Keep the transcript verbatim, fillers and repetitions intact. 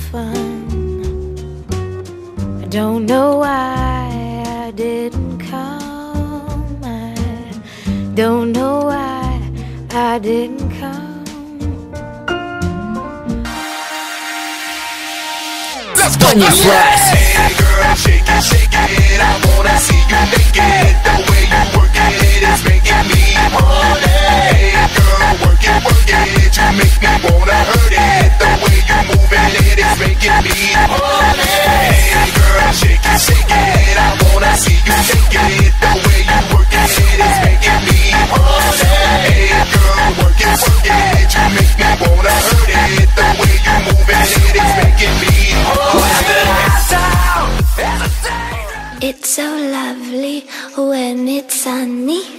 fun. I don't know why I didn't come. I don't know why I didn't come. Let's go. Hey girl, shake it, shake it. I wanna see you naked. The way you work it is making me horny. Hey girl, work it, work it. You make me wanna hurt it. The way you moving it is making me horny. Hey girl, shake it, shake it. I wanna see you naked. The way you work it is making me horny. Hey girl, work it, work it. You make me wanna hurt it. The way you moving it is making me horny. It's so lovely when it's sunny.